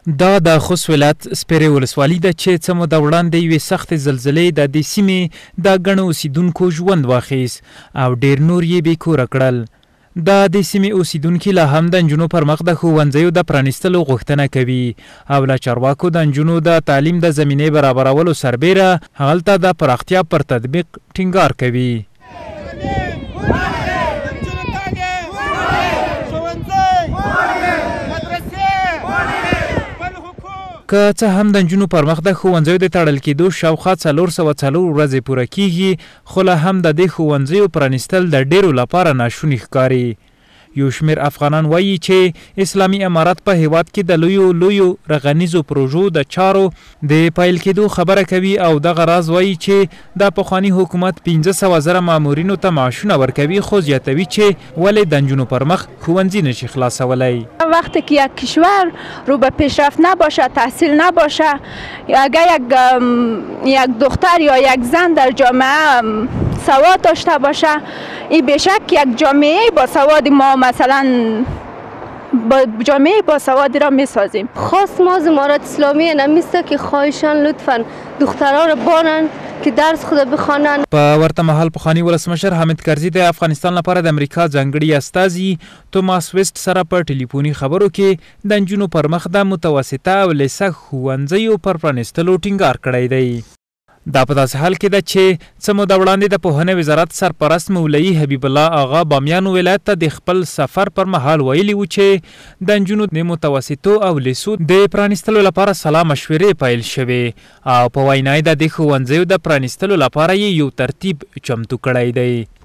دا د خوست ولایت سپیرې ولسوالي ده چې څه موده وړاندې یوې سختې زلزلې د دې سیمې د ګڼو اوسیدونکو ژوند واخیست او ډېر نور یې بې کوره کړل. د دې سیمې اوسیدونکي لا هم د نجونو پر مخ د ښوونځیو د پرانیستلو غوښتنه کوي او له چارواکو د نجونو د تعلیم د زمینې برابرولو سربیره هغلته د پراختیا پر تطبیق ټینګار کوي. که څه هم د نجونو پر مخ د ښوونځیو د تړل کېدو شاوخوا 404 ورځې پوره کیږي، خو لا هم د دې ښوونځیو پرانیستل د ډېرو لپاره ناشوني ښکاري. یو شمېر افغانان وایي چې اسلامي امارت په هیواد کې د لویو رغنیزو پروژو د چارو د پیل کېدو خبره کوي او دغه راز وایي چې د پخواني حکومت 500,000 مامورینو ته معاشونه ورکوي، خو زیاتوي چې ولې د نجونو پر مخ ښوونځي نشي خلاصولی. وقتی که یک کشور رو به پیشرفت نباشه، تحصیل نباشه، اگر یک دختر یا یک زن در جامعه سواد داشته باشه، این بشک یک جامعه با سواد ما مثلا با جامعه با سواد را میسازیم. خواست ما از امارت اسلامی نمیسته که خواهشان لطفا دخترها را بانن که درس خود بخوانن. په ورته مهال پخواني ولسمشر حامد کرزي د افغانستان لپاره د امریکا ځانګړي استازي توماس ویسټ سره په ټلیفوني خبرو کې د نجونو پر مخ د متوسطه او لیسه ښوونځیو پر پرانیستلو ټینګار کړی دی. دا په داسې حال کې ده چې څه موده وړاندې د پوهنې وزارت سرپرست مولوي حبیب الله آغا بامیان ولایت ته د خپل سفر پر مهال ویلي و چې د نجونو د متوسطو او لیسو د پرانیستلو لپاره سلا مشورې پیل شوې او په وینا یې د دې ښوونځیو د پرانیستلو لپاره یې یو ترتیب چمتو کړی دی.